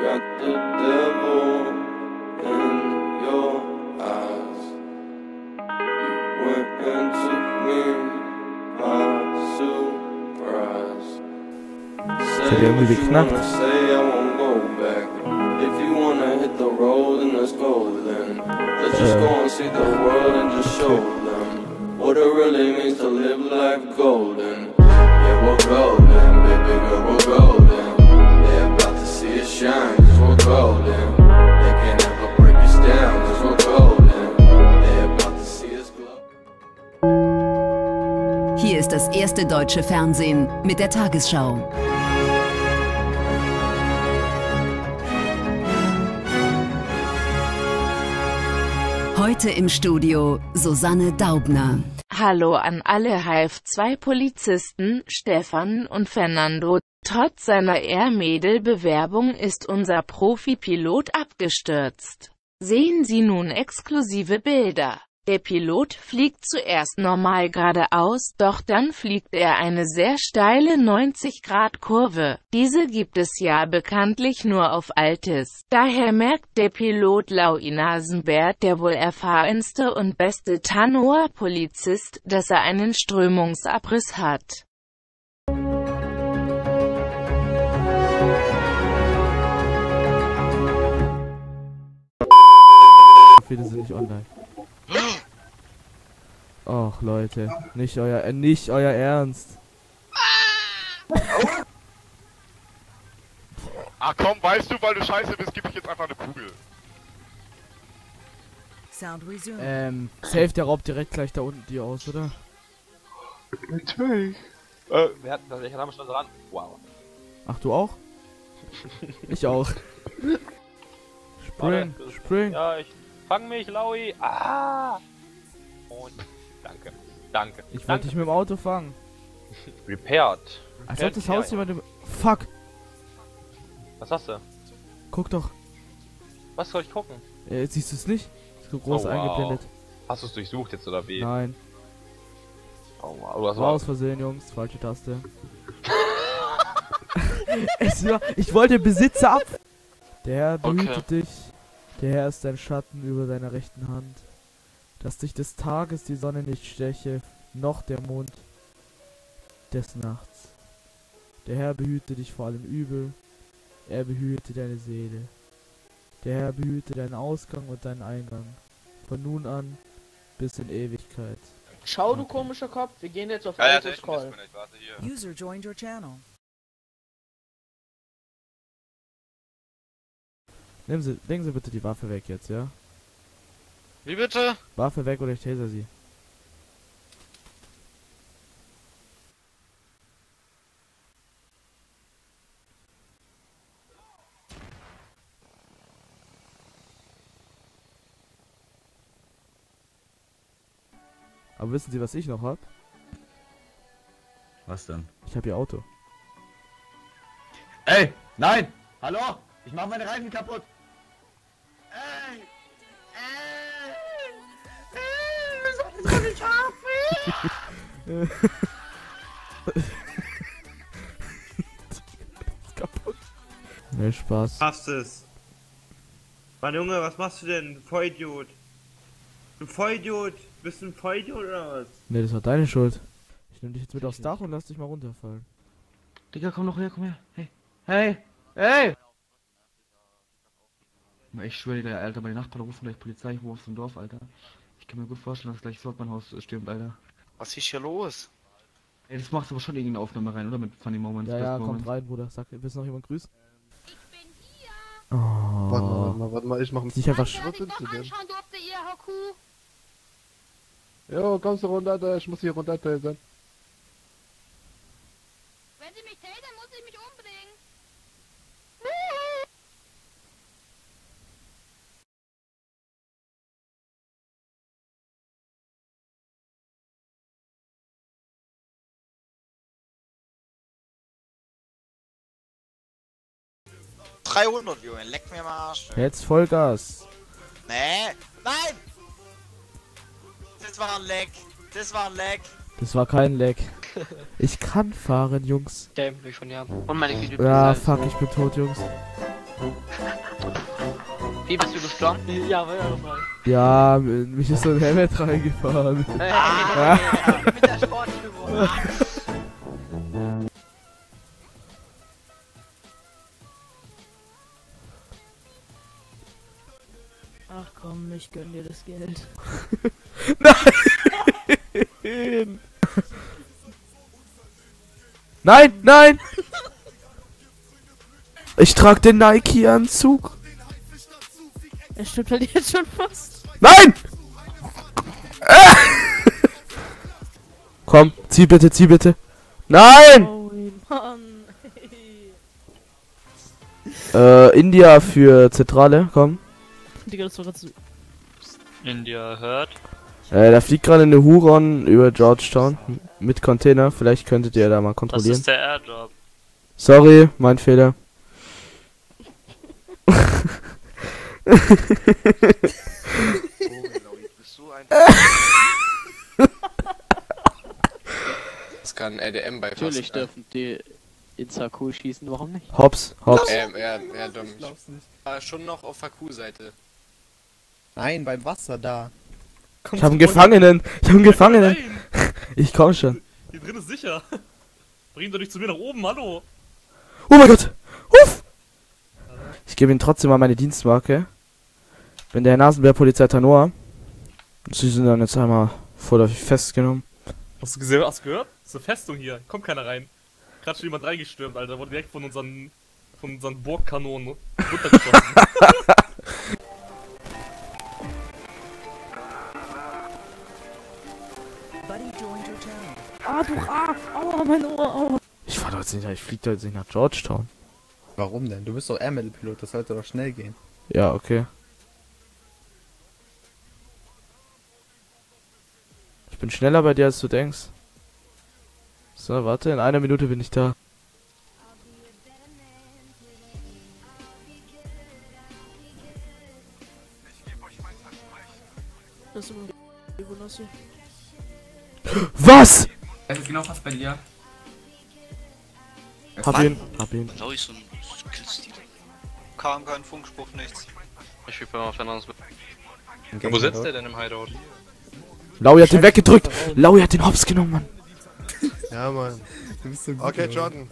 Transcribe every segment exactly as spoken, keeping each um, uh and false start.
got the devil in your eyes. You went and took me by surprise. Seid ihr irgendwie geknackt? Say I won't go back. If you wanna hit the road, then let's go then. Let's just go and see the world and just show them what it really means to live life golden. Yeah, we're golden, baby girl, we're golden. They're about to see us shine, cause we're golden. They can't ever break us down, cause we're golden. They're about to see us glow. Hier ist das erste deutsche Fernsehen mit der Tagesschau. Heute im Studio Susanne Daubner. Hallo an alle H F zwei Polizisten, Stefan und Fernando. Trotz seiner Air-Mädel-Bewerbung ist unser Profi-Pilot abgestürzt. Sehen Sie nun exklusive Bilder. Der Pilot fliegt zuerst normal geradeaus, doch dann fliegt er eine sehr steile neunzig Grad Kurve. Diese gibt es ja bekanntlich nur auf Altis. Daher merkt der Pilot Louis Nasenbert, der wohl erfahrenste und beste Tanoa-Polizist, dass er einen Strömungsabriss hat. Viele sind nicht online. Och Leute, nicht euer, äh, nicht euer Ernst. Ah komm, weißt du, weil du scheiße bist, gib ich jetzt einfach eine Kugel. Ähm, safe, der raubt direkt gleich da unten die aus, oder? Natürlich. Äh, wer hat, welcher Name stand dran? Wow. Ach, du auch? Ich auch. Spring, spring. Ja, ich fang mich, Louis. Ah! Und danke, danke. Ich wollte dich mit dem Auto fangen. Repaired. Als ob das Haus jemand im... Fuck! Was hast du? Guck doch. Was soll ich gucken? Äh, siehst du es nicht? Ist so groß Oh, wow. eingeblendet. Hast du es durchsucht jetzt oder wie? Nein. Oh wow, du hast War aus Versehen, Jungs. Falsche Taste. Es war, ich wollte Besitzer ab. Der Herr behütet Okay. dich. Der Herr ist dein Schatten über deiner rechten Hand. Dass dich des Tages die Sonne nicht steche, noch der Mond des Nachts. Der Herr behüte dich vor allem Übel. Er behüte deine Seele. Der Herr behüte deinen Ausgang und deinen Eingang. Von nun an bis in Ewigkeit. Schau, du komischer Kopf, wir gehen jetzt auf Ja, ja, Autos ich Call. nicht, warte hier. User joined your channel. Nehmen Sie, legen Sie bitte die Waffe weg jetzt, ja? Wie bitte? Waffe weg oder ich taser Sie. Aber wissen Sie, was ich noch hab? Was denn? Ich hab Ihr Auto. Ey! Nein! Hallo! Ich mach meine Reifen kaputt! Ey! Ey! Ey! Das soll ich nicht haben! Kaputt. Nee, Spaß. Hast es. Mann Junge, was machst du denn? Du Vollidiot. Du Vollidiot. Bist du ein Vollidiot oder was? Nee, das war deine Schuld. Ich nehm dich jetzt mit aufs Dach und lass dich mal runterfallen. Digga, komm noch her, komm her. Hey! Hey! Hey! Ich schwöre dir, Alter, meine Nachbarn rufen gleich Polizei, ich rufe aus dem Dorf, Alter. Ich kann mir gut vorstellen, dass gleich sofort mein Haus stürmt, Alter. Was ist hier los? Ey, das macht aber schon irgendeine Aufnahme rein, oder? Mit Funny Moments. Ja, ja, Best kommt Moments. rein, Bruder. Sag, willst du noch jemand grüßen? Ich bin hier. Oh. Warte mal, warte mal, warte mal, ich mach Nicht einfach sch... Was ich doch anschauen durfte, ihr Haku. Jo, kommst du runter, Alter, ich muss hier runter tasern. Wenn sie mich tasern, muss ich mich umbringen. dreihundert, Junge, leck mir mal Arsch. Jetzt Vollgas. Nee, nein! Das war ein Leck. Das war ein Leck. Das war kein Leck. Ich kann fahren, Jungs. Dämlich von ja. Und meine Güte. Ja, fuck, ich bin tot, Jungs. Wie bist du gestorben? Ja, war ja nochmal. Ja, mich ist so ein Helmet reingefahren. Hey, hey, hey, mit der Sportübung. Ach komm, ich gönn dir das Geld. Nein! Nein, nein! Ich trage den Nike-Anzug. Er stimmt halt jetzt schon fast. Nein! Äh! Komm, zieh bitte, zieh bitte. Nein! Oh Mann. Äh, India für Zentrale, komm. Digga, das war grad so. India hört. Äh, da fliegt gerade eine Huron über Georgetown mit Container. Vielleicht könntet ihr da mal Das kontrollieren. ist der Airdrop. Sorry, mein Fehler. Das kann R D M bei Natürlich dürfen die ins H Q schießen, warum nicht? Hops, hops. Ähm, ja, ja, dumm. Ich war schon noch auf H Q-Seite. Nein, beim Wasser da. Ich hab einen Gefangenen. Ich hab einen Gefangenen. Ich komm schon. Hier drin ist sicher. Bring doch nicht zu mir nach oben, hallo. Oh mein Gott. Huff. Ich gebe Ihnen trotzdem mal meine Dienstmarke. Bin der Nasenbär-Polizei Tanor. Sie sind dann jetzt einmal vorläufig festgenommen. Hast du gesehen, hast du gehört? Das ist eine Festung hier. Kommt keiner rein. Gerade schon jemand reingestürmt, Alter. Wurde direkt von unseren, von unseren Burgkanonen runtergeschossen. Ah, du Arsch! Aua, mein Ohr, aua! Ich fahr doch jetzt nicht, ich flieg doch jetzt nicht nach Georgetown. Warum denn? Du bist doch Air Metal Pilot, das sollte doch schnell gehen. Ja, okay. Ich bin schneller bei dir, als du denkst. So, warte, in einer Minute bin ich da. Das ist immer Überlasse. Was? Es ist genau fast bei dir. Hab ihn, hab ihn. Lau ist so ein Killstil. Kam kein Funkspruch, nichts. Ich spiel mal auf anderes mit. Okay, Wo sitzt der denn im Hideout? Laui hat den weggedrückt. Laui hat den Hops genommen, Mann. Ja, Mann. Du bist so gut. Okay, Jordan.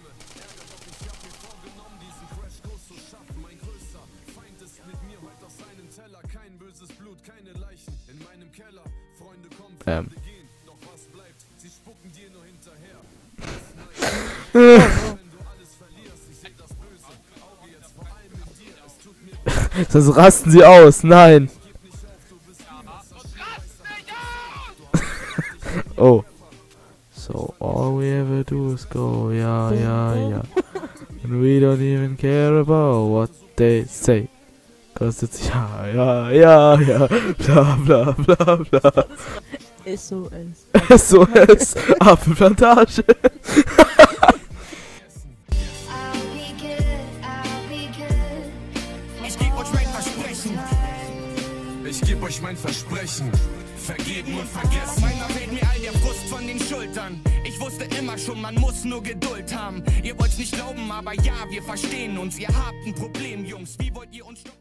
Ähm. Sonst rasten sie aus, nein. Oh. So all we ever do is go, ja, ja, ja. And we don't even care about what they say. Cause it's ja, ja, ja, ja, bla bla bla bla. S O S. S O S, Apfelplantage. Ich geb euch mein Versprechen. Ich geb euch mein Versprechen. Vergeben und vergessen. Auf meiner fällt mir all der Frust von den Schultern. Ich wusste immer schon, man muss nur Geduld haben. Ihr wollt's nicht glauben, aber ja, wir verstehen uns. Ihr habt ein Problem, Jungs. Wie wollt ihr uns stoppen?